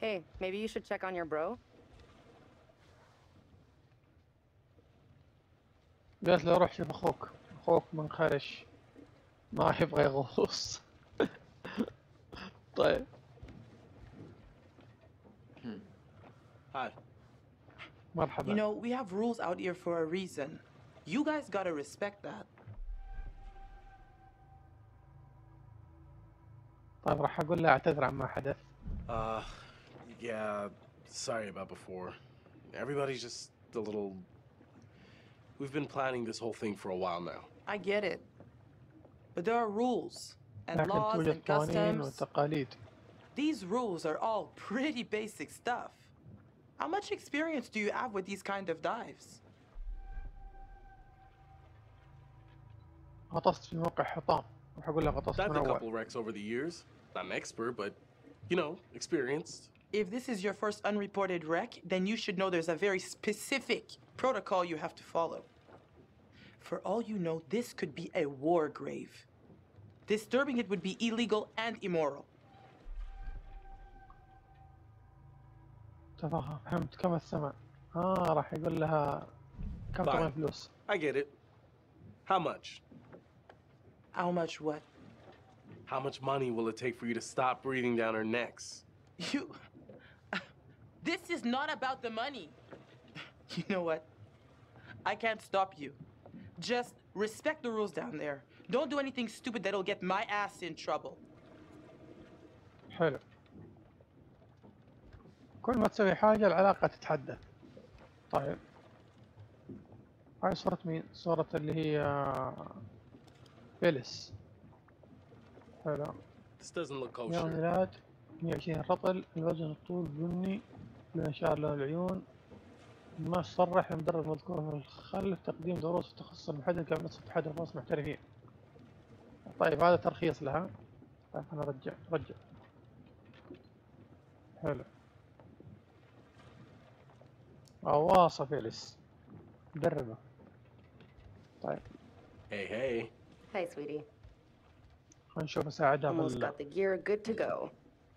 Hey, maybe you should check on your bro? قالت له روح شوف أخوك منخرش ما يبغى يغوص. طيب. Hi. مرحبا. You know, we have rules out here for a reason. You guys gotta respect that. طيب راح أقول له أعتذر عما حدث. Yeah, sorry about before. Everybody's just a little... We've been planning this whole thing for a while now. I get it. But there are rules and لكن laws توجد and قوانين customs. وتقاليد. These rules are all pretty basic stuff. How much experience do you have with these kind of dives? غطست في موقع حطام. راح أقول له غطست I've من a أول. couple wrecks over the years. Not an expert, but, you know, experienced. If this is your first unreported wreck, then you should know there's a very specific protocol you have to follow. For all you know, this could be a war grave. Disturbing it would be illegal and immoral. فهمت كم الثمن. راح يقول لها كم تبغى فلوس. I get it. How much? How much what? How much money will it take for you to stop breathing down our necks? You... This is not about the money. You know what? I can't stop you. Just respect the rules down there. Don't do anything stupid that'll get my ass in trouble. حلو. كل ما تسوي حاجة العلاقة تتحدث. طيب. هاي صورة مين؟ صورة اللي هي فيلس. حلو. This doesn't look يوم kosher. ميلاد 120 رطل، الوزن الطول بني، لون شعر لون العيون، ما صرح المدرب مذكور في الخلف، تقديم دروس في التخصص المحدد كما نص اتحاد الغوص محترفين. طيب هذا ترخيص لها. طيب أنا رجع. حلو. غواصة فيلس. دربه. طيب. Hey. Hi, sweetie. خلينا نشوف أساعدها Almost got the gear good to go.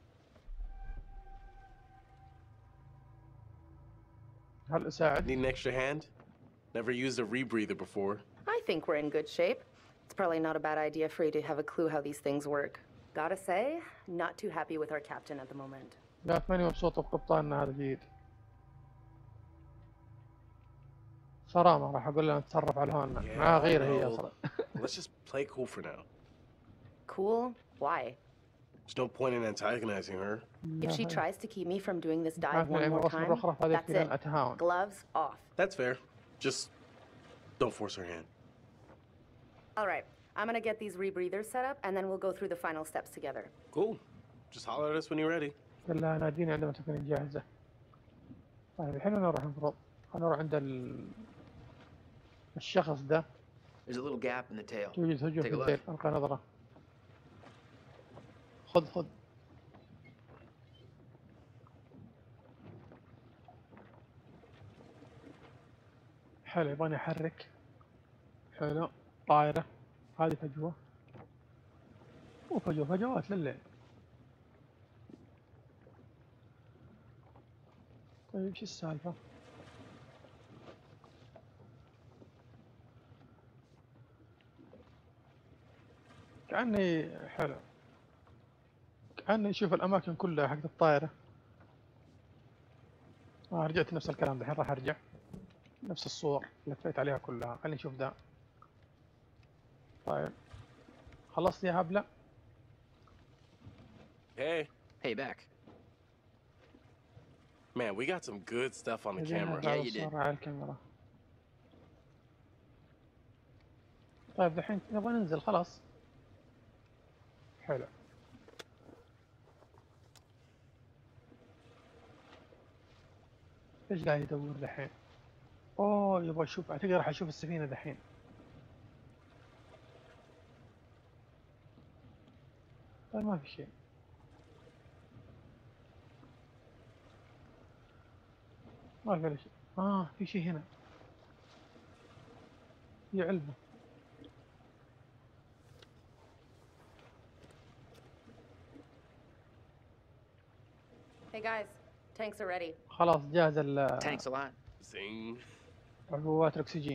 هل أساعد؟ Need an extra hand? Never used a rebreather before. I think we're in good shape. It's probably not a bad idea for you to have a clue how these things work. Gotta say, not too happy with our captain at the moment. لا ماني مبسوط بقبطاننا هذا جديد. صرامة راح أقول لها نتصرف على هوننا. معاه غيره هي أصلا. Let's just play cool for now. Cool? Why? There's no point in antagonizing her. If she tries to keep me from doing this dive one more time, that's it. Gloves off. That's fair. Just don't force her hand. All right. I'm gonna get these rebreathers set up, and then we'll go through the final steps together. Cool. Just holler at us when you're ready. قال لها ناديني عندما تكونين جاهزة. طيب الحين نروح المفروض. نروح عند الشخص ده. There's a little gap in the tail. توجد هجوم في الديل. ألقى نظرة. خذ. حلو يبغاني أحرك. حلو. طائرة. هذه فجوة. فجوات لليل. طيب شو السالفة؟ كأني حلو. كأني أشوف الأماكن كلها حقت الطائرة. رجعت نفس الكلام الحين راح أرجع. نفس الصور لفيت عليها كلها. خلينا نشوف ده. طيب. خلصت يا هبلة؟ Hey, back. Man, we got some good stuff on the camera. Yeah, you did. على الكاميرا. طيب الحين نبغى ننزل خلاص. حلو. ايش قاعد يدور دحين؟ اوه يبغى يشوف، اعتقد راح اشوف السفينة دحين. طيب ما في شيء. ما في شيء. في شيء هنا. في علبة. Hey guys, Tanks are ready. خلاص جاهز Thanks a lot. Zing. عبوات الأكسجين.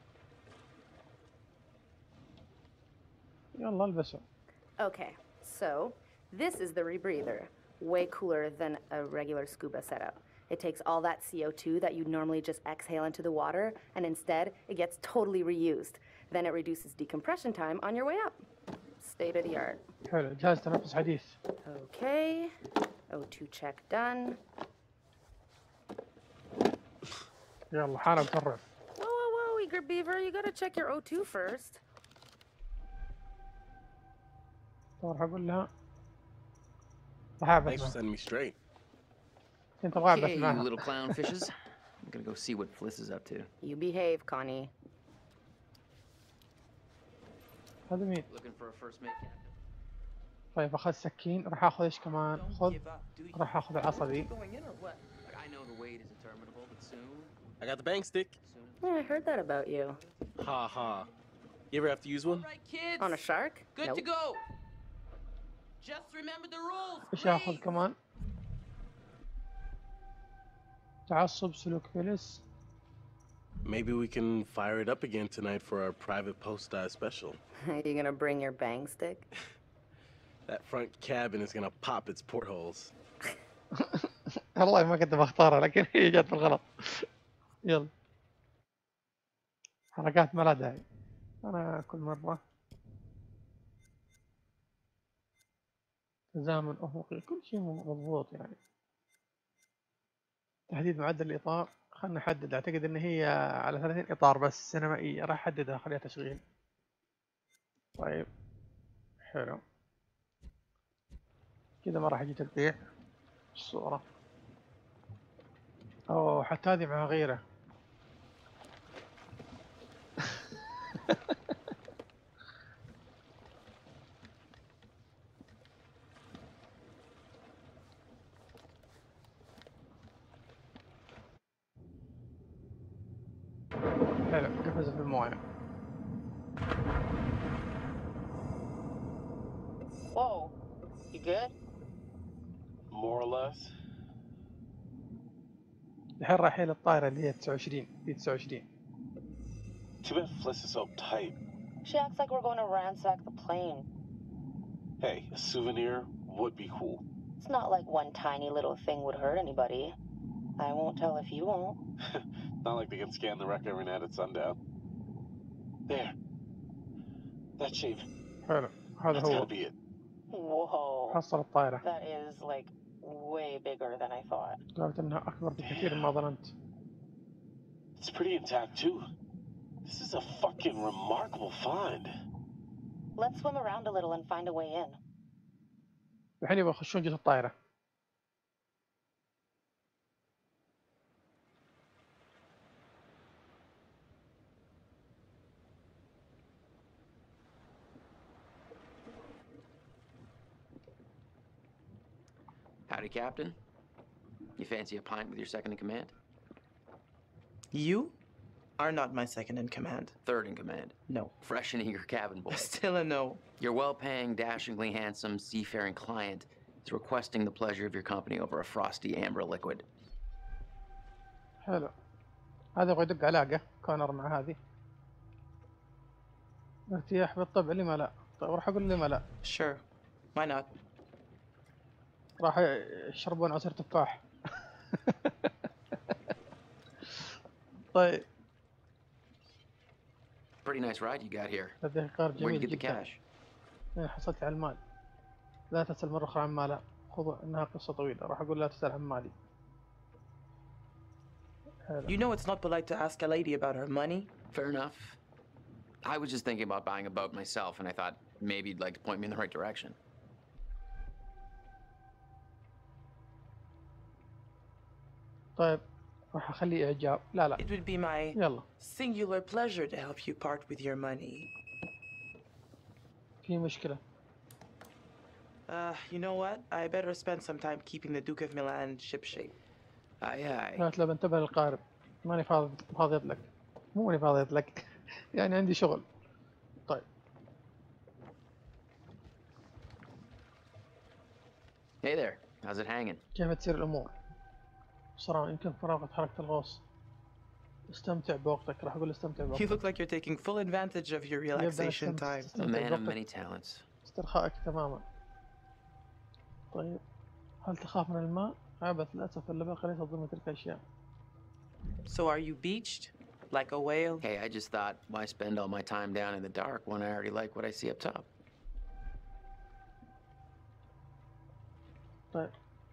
يلا البسوا. Okay, so this is the rebreather. Way cooler than a regular scuba setup. It takes all that CO2 that you'd normally just exhale into the water, and instead, it gets totally reused. Then it reduces decompression time on your way up. State of the art. حلو جهاز تنفس حديث. Okay, O2 check done. يلا حالة بترف. Whoa, Eager Beaver, you gotta check your O2 first. راح أقول لها راح أعبث Thanks for معها. setting me straight. كنت أبغى أعبث Okay, you معها. little clownfishes. I'm gonna go see what Fliss is up to. You behave, Connie. هذا مين؟ Looking for a first mate captain. طيب أخذ سكين راح أخذ إيش كمان؟ Don't خذ give up, do you? راح أخذ العصا ذي. Going in or what? Like, I know the weight is determinable, but soon, I got the bang stick. soon. Yeah, I heard that about you. Ha ha. You ever have to use All one? right, kids. On a shark? Good Nope. to go. Just remember the rules. إيش آخذ please. كمان؟ تعصب سلوك فلس. Maybe we can fire it up again tonight for our private post-die special. Are you gonna bring your bang stick? That front cabin is gonna pop its portholes. والله ما كنت بختارها لكن هي جت بالغلط. يلا. حركات ما لها داعي. أنا كل مرة تزامن أفقي كل شيء مضبوط يعني. تحديد معدل الإطار خلنا نحدد أعتقد إن هي على 30 إطار بس سينمائية راح أحددها خليها تشغيل. طيب حلو كذا ما راح يجي تلقيح الصورة. أوه حتى هذه مع غيره. حلو قفز في المويه. Whoa. You good? More or less. الحين رايحين للطائرة اللي هي 29 في 29. Too bad Fliss is so uptight. She acts like we're going to ransack the plane. Hey, a souvenir would be cool. It's not like one tiny little thing would hurt anybody. I won't tell if you won't. Not like they can scan the wreck every night at sundown. There. That shape. حلو هذا That's هو. gotta be it. Whoa. حصل الطائرة. That is like way bigger than I thought. قالت إنها أكبر بكثير مما ظننت. It's pretty intact too. This is a fucking remarkable find. Let's swim around a little and find a way in. الحين يبغى يخشون جزء الطائرة. Howdy, Captain. You fancy a pint with your second in command? You are not my second in command. Third in command. No. Freshening your cabin, boy. Still a no. Your well-paying, dashingly handsome, seafaring client is requesting the pleasure of your company over a frosty amber liquid. حلو. هذا يبغى يدق علاقة كونر مع هذه. ارتياح بالطبع لما لا. طيب راح أقول لما لا. Sure. Why not? راح يشربون عصير تفاح. طيب. Pretty nice ride you got here. هذا قرار Where'd you جميل get the جدا. cash? حصلت على المال. لا تسأل مرة أخرى عن مالها. خذوا إنها قصة طويلة. راح أقول لا تسأل عن مالي. You know it's not polite to ask a lady about her money. Fair enough. I was just thinking about buying a boat myself, and I thought maybe you'd like to point me in the right direction. طيب راح أخليه إعجاب. لا لا. It would be my يلا. singular pleasure to help you part with your money. في مشكلة. You know what? I better spend some time keeping the Duke of Milan shipshape. Aye, aye. قالت له بنتبه للقارب. ماني فاضي لك. مو ماني فاضي لك. يعني عندي شغل. طيب. Hey there. How's it hanging? كيف تسير الأمور؟ بسرعة يمكن فراغة حركة الغوص. استمتع بوقتك، راح أقول استمتع You بوقتك. look like you're taking full advantage of your relaxation time. A استمتع man of بوقتك، many talents. استرخائك تماما. طيب، هل تخاف من الماء؟ عبث، للأسف اللباقة ليست ضمن تلك الأشياء. So are you beached? Like a whale? Hey, I just thought, why spend all my time down in the dark when I already like what I see up top? طيب،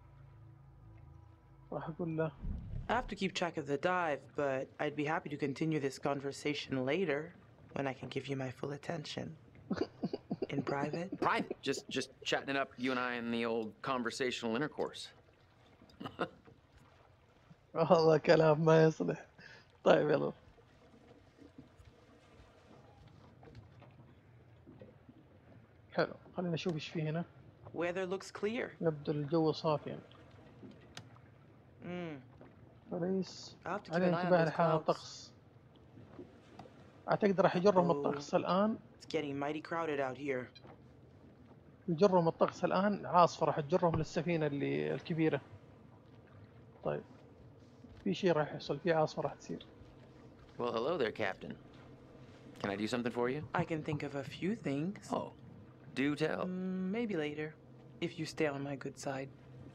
راح أقول له I have to keep track of the dive, but I'd be happy to continue this conversation later when I can give you my full attention. In private? Private, just chatting it up, you and I in the old conversational intercourse. والله كلام ما يصلح. طيب يلا. حلو، خلينا نشوف ايش في هنا. Weather looks clear. يبدو الجو صافيا. Hmm. باريس I'll have to keep عليه an eye on انتباه those لحالة clouds. الطقس. أعتقد راح يجرهم Uh-oh. الطقس الآن. It's getting mighty crowded out here. يجرهم الطقس الآن، عاصفة راح تجرهم للسفينة اللي الكبيرة. طيب، في شيء راح يحصل، في عاصفة راح تصير. Well, hello there, Captain. Can I do something for you? I can think of a few things. Oh, do tell. Maybe later, if you stay on my good side.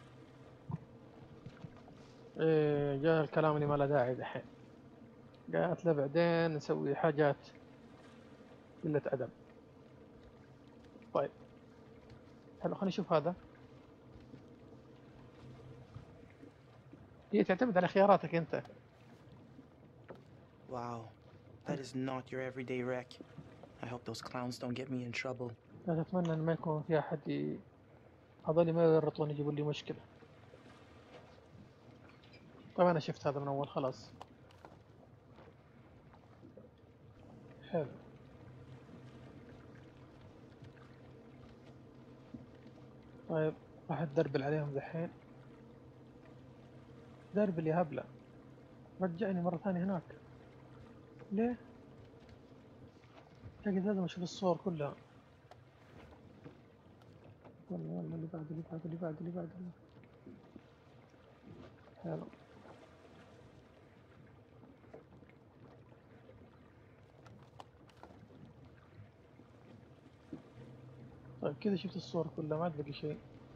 إيه، جاء الكلام اللي ما له داعي دحين. قالت له بعدين نسوي حاجات قلة أدب. طيب، حلو، خلينا نشوف هذا. هي تعتمد على خياراتك أنت. Wow, that is not your everyday wreck. I hope those clowns don't get me in trouble. لا أتمنى إن ما يكون في أحد هذول ما يورطون يجيبوا لي مشكلة. طبعا أنا شفت هذا من أول خلاص. حلو. طيب، راح تدربل عليهم دحين. دربل يا هبلة، رجعني مرة ثانية هناك. ليه؟ أعتقد لازم أشوف الصور كلها. والله اللي بعد اللي بعد اللي بعد اللي بعد. حلو. طيب كذا شفت الصور كلها، ما عاد بقي شيء.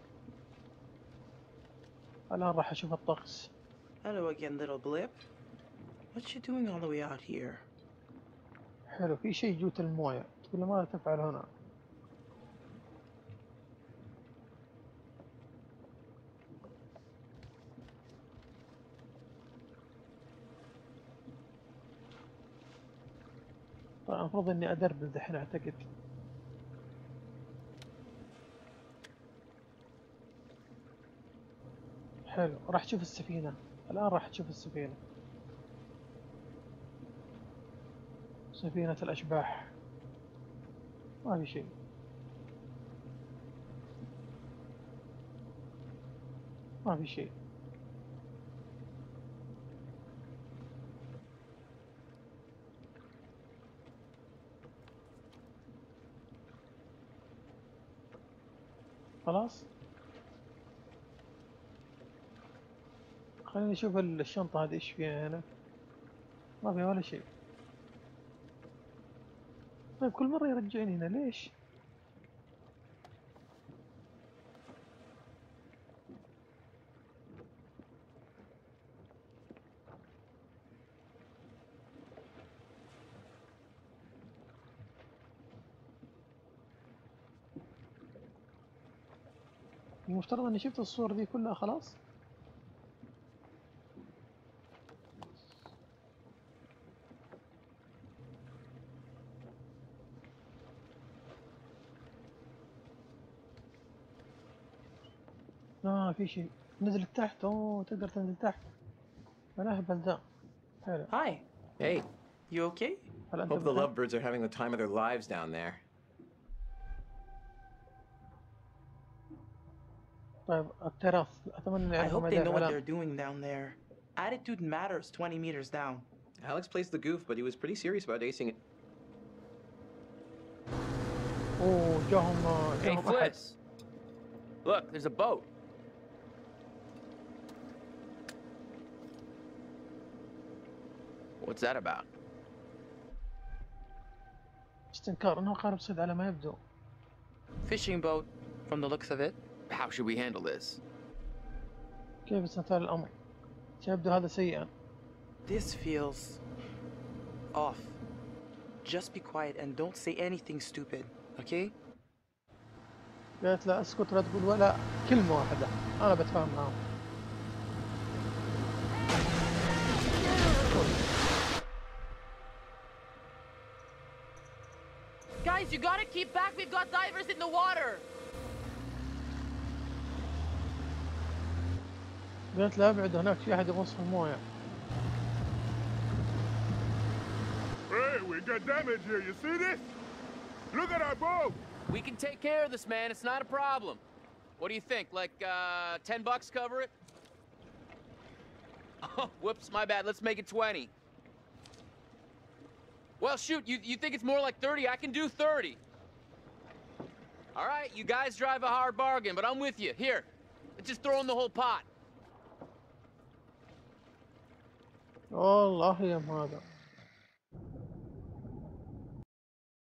الآن راح أشوف الطقس. Hello again, little blip. What you doing all the way out here? حلو، في شيء جوة الموية، تقول له ماذا تفعل هنا؟ طيب المفروض إني أدربل دحين أعتقد. حلو، راح تشوف السفينة. الآن راح تشوف السفينة. سفينة الأشباح. ما في شيء. ما في شيء. خلاص، خليني أشوف الشنطة هذه إيش فيها هنا. ما فيها ولا شيء. طيب كل مرة يرجعني هنا ليش؟ المفترض اني شفت الصور دي كلها خلاص. في شيء نزل تحت. اوه تقدر تنزل تحت. انا اهبل ذا. حلو. Hi, Hey, you okay? هل انت hope the بخير؟ lovebirds are having the time of their lives down there. طيب التراث، اتمنى اني I اعرف hope ما they يدير know what they're علام. doing down there. Attitude matters 20 meters down. Alex plays the goof, but he was pretty serious about acing it. اوه جاهم Hey, جاهم احد. Fliss. Look, there's a boat. What's that about? استنكار انه قارب صيد على ما يبدو. Fishing boat, from the looks of it. How should we handle this? كيف سنتال الامر؟ سيبدو هذا سيئا. This feels off. Just be quiet and don't say anything stupid, okay? قالت لا اسكت ولا تقول ولا كلمة واحدة، انا بتفاهم معاهم. Guys, you gotta keep back. We've got divers in the water. قالت لا ابعد، هناك في احد يغوص في المويه. Hey, we got damage here. You see this? Look at our boat. We can take care of this, man. It's not a problem. What do you think? Like, $10 cover it? Oh, whoops, my bad. Let's make it 20. Well, shoot, you think it's more like 30? I can do 30. All right, you guys drive a hard bargain, but I'm with you. Here, let's just throw in the whole pot. والله يا هذا.